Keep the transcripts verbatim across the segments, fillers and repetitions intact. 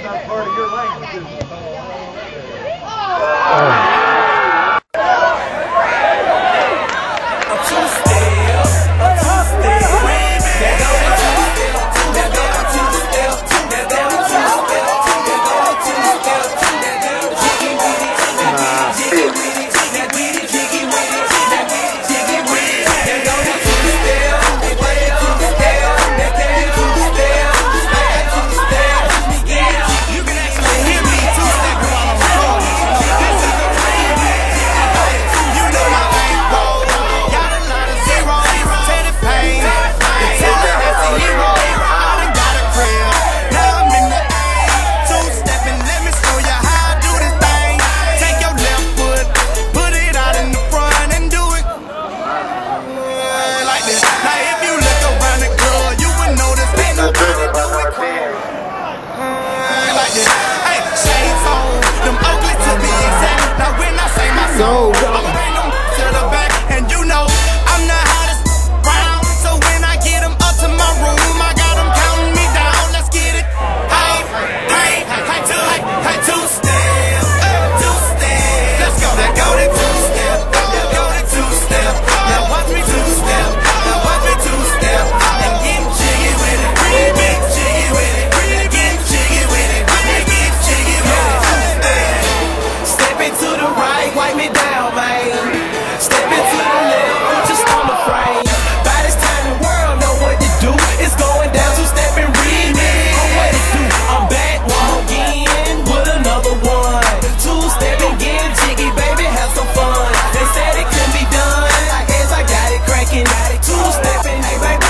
not part of your language, is it? Go, go. To the back, and you know I'm the hottest round. So when I get them up to my room, I got them counting me down. Let's get it. Hey, hey, hey, two, hey, hey, two step, two step. Let's go. Now go to two step. Now go to two step. Now watch me two step. Now watch me two step. And get jiggy with it. Really get jiggy with it. Really get jiggy with it. Really get jiggy with it. Hey, step into the right, wipe me down, man. Step into the left, I'm just on the frame. By this time the world know what to do. It's going down, so step and read me on what to do. I'm back, walk in with another one. Two step and get jiggy, baby, have some fun. They said it couldn't be done, I guess I got it cracking. Two step and hey, baby,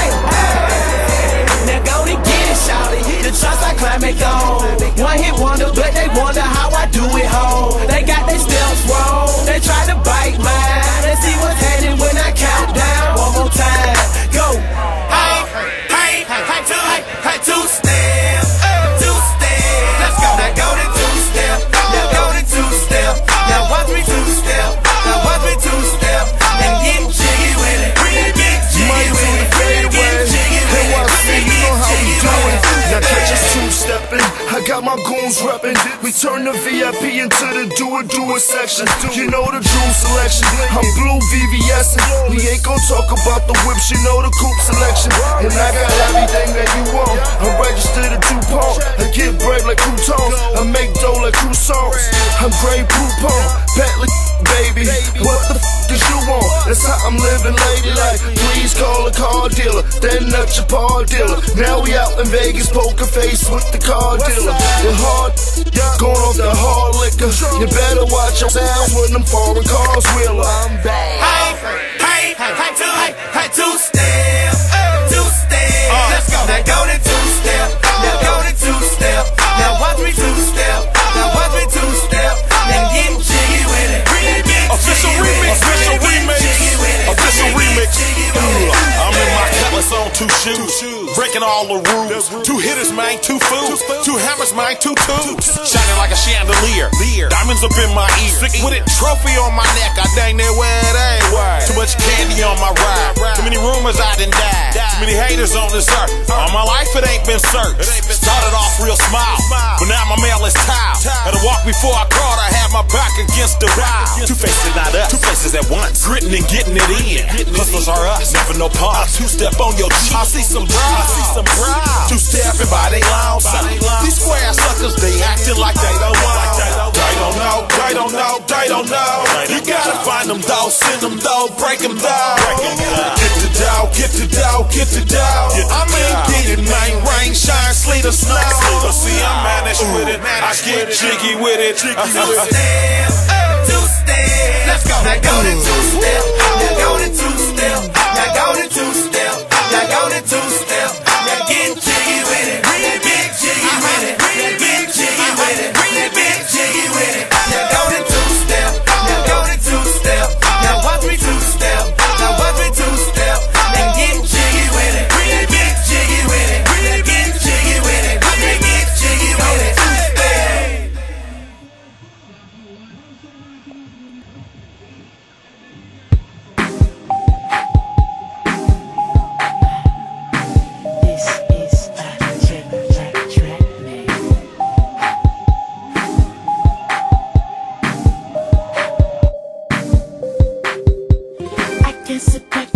hey. Now go and get it, shawty. The trust I climb it on. One hit wonder, but they wonder how I do it home. They got their steps wrong. They try to bite mine. Let's see what's happening when I count down. One more time. Go. Hey, hey, hey, hey, two, hey, hey, two step, two step. Let's go. Now go to two step. Now go to two step. Now watch me two step. Now watch me two step. And get jiggy with it. Really get jiggy with it. Really get jiggy with it. You know how we doing. Now catch us two-stepping. I got my goons reppin'. We turn the V I P into the do-it-do-it section. You know the Drew selection. I'm blue V V S-ing. We ain't gon' talk about the whips, you know the coupe selection. And I got everything that you want. I'm registered at DuPont. I get bread like croutons. I make dough like croissants. I'm Grey Poupon. Bentley, baby. What the f is you want? That's how I'm living ladylike. Please call a car dealer. Then nut your paw dealer. Now we out in Vegas, poker face with the car dealer. The hard, going off the hard liquor. You better watch your sound when them foreign cars wheeler. I'm back. Hey, hey, hey, hey, two, hey, hey, two step, two step. Let's go. Now go to two step. Now go to two step. Now watch me two step. Now watch me two step. And get jiggy with it. Really get official jiggy remix, with it. official Really remix, jiggy with it. official Really remix. jiggy with it. I'm in my cutlass on two shoes, breaking all the rules. Two hitters, man, two fools. Two hammers, man, two tubes. Shining like a chandelier. Diamonds up in my ear. Sick with it, trophy on my neck. I dang near where it ain't. Too much candy on my ride. Too many rumors I done died. Too many haters on this earth. All my life it ain't been searched. Started off real smile, but now my mail is tiled. Had to walk before I crawled. I had my back against the wall. Two faces, not us. Two places at once. Gritting and getting it in. Hustlers are us. Never no pause. Two step on your G. I see some brow. I see some brow. Two stepping by they lounge. These square suckers, they acting like they don't know. They don't know. They don't know. They don't know. You gotta find them though. Send them though. Break them though. Get the dough. Get the dough. Get the dough. I mean, get it, man. Rain, shine, sleet or snow. See, I manage with it. I get jiggy with it. Two step, two step. Let's go. Now go to two step. Now go to two step. Now go to two step. Now go to two step. Now get jiggy with it. Really get jiggy with it. Really get jiggy with it. Really get jiggy with it. Now go to two step. Now go to two step. Now watch me two step. Now watch me two step. And get jiggy with it. Really get jiggy with it. Really get jiggy with it. Really get jiggy with it. Hey.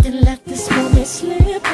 and let this moment slip